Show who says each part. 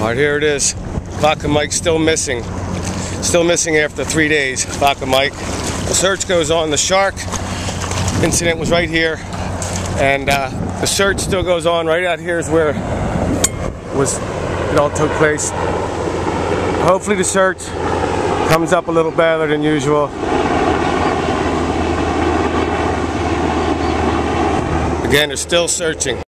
Speaker 1: Alright, here it is. Vodka Mike still missing. Still missing after 3 days. Vodka Mike. The search goes on. The shark incident was right here. And the search still goes on. Right out here is where it all took place. Hopefully the search comes up a little better than usual. Again, they're still searching.